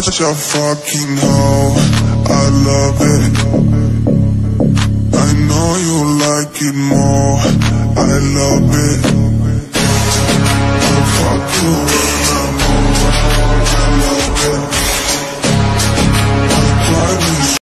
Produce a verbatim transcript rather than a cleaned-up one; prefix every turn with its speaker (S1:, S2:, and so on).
S1: such a fucking hoe, I love it. I know you like it more, I love it. I fuck you.